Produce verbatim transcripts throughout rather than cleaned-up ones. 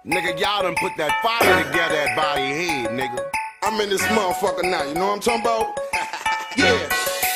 Nigga, y'all done put that fire together at body head, nigga. I'm in this motherfucker now, you know what I'm talking about? Yeah.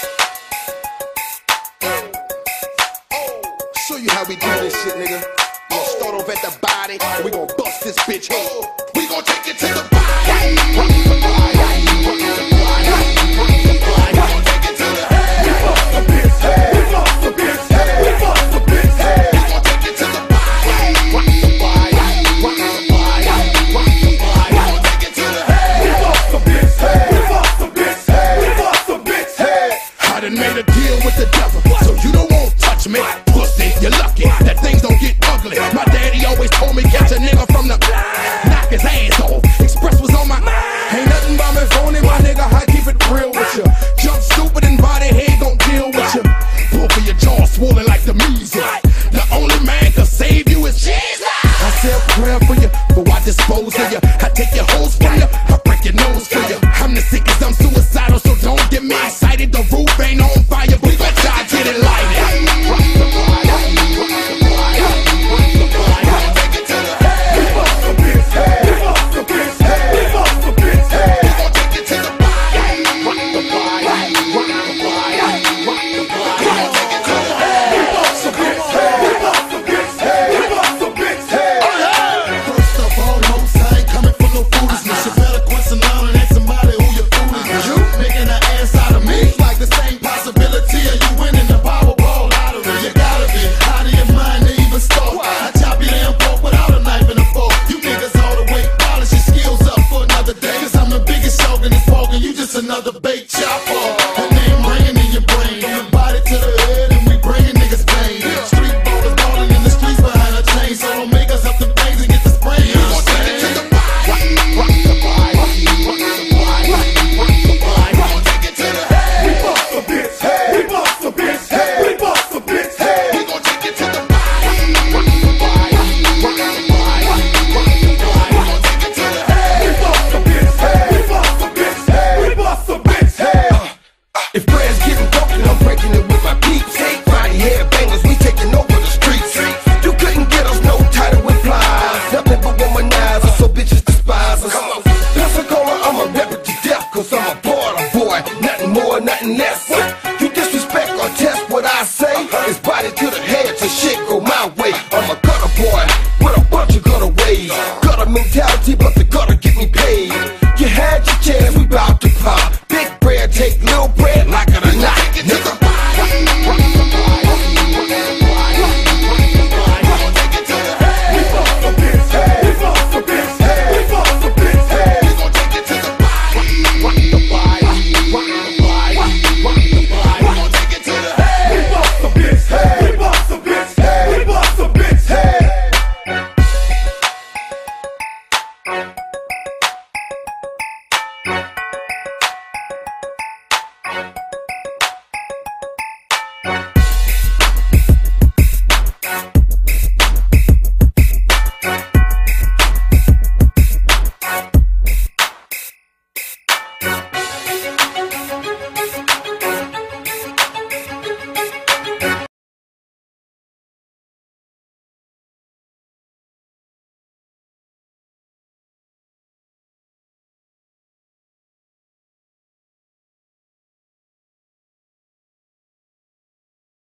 Show you how we do this shit, nigga. We gon' start off at the body, and we gon' bust this bitch head. We gon' take it to the body. Rock the body, rock the body, rock the body. We gon' take it to the head. We bust the bitch head. We bust the bitch head. We bust the bitch head. We gon' take it to the body. Rock the body, rock the body, rock the body. We gon' take it to the head. We bust the bitch head. We bust the bitch head. We bust the bitch head. I done made a deal with the devil, so you don't want touch me. Pussy, you're lucky that things don't get ugly. My daddy always told me catch a nigga from the knock his ass off. Express was on my ain't nothing but me phony, my nigga. I keep it real with you. Jump stupid and body head gon' deal with you. Both of your jaw swollen like the measles. The only man can save you is Jesus. I say a prayer for you, but I dispose of you. I take your hoes from you, I break your nose for you. I'm the sickest, I'm suicidal, so don't get me excited. The roof ain't on fire, but let y'all get it lighted. Rock the body, rock the body, rock the body. Take it to the head. We bust the bitch head. We bust the bitch head. We bust the bitch head. We gon' take it to the body. Rock the body, rock the body, rock the body. We gon' take it to the head. We bust the bitch head. We bust the bitch head. We bust the bitch head. First of all, no, I ain't coming for no foolishness. You better question out and ask somebody who your fool is. You making an ass out of me. It's like the same possibility of you winning the Powerball lottery. You gotta be out of your mind to even start. I chop your damn fork without a knife and a fork. You niggas all the way polish your skills up for another day. Cause I'm the biggest shark in this park and you just another bait chopper. Her name ringing in your brain. From the body to the head and we bringing niggas pain. Street ballers balling in the streets behind a chain. So don't make us up the things and get the spray. We gon' take it to the body. Rock the body. Rock the body. Rock the body. We gon' take it to the head. We bust the bitch head. We bust the bitch head. We bust the bitch head. We gon' take it to the body. Rock the body. Rock the body. Rock the body. We gon' take it to the head. We bust the bitch head. We bust the bitch head. We bust the bitch head. If prayers getting broken, I'm breaking it with my peeps. Body head bangers, we taking over the streets. You couldn't get us no title with flies. Nothing but womanizers, so bitches despise us. Pensacola, I'ma rep it to death, cause I'm a border boy. Nothing more, nothing less. You disrespect or test what I say, it's body to the head, so shit go my way. I'm a gutter boy with a bunch of gutter ways. Gutter mentality, but the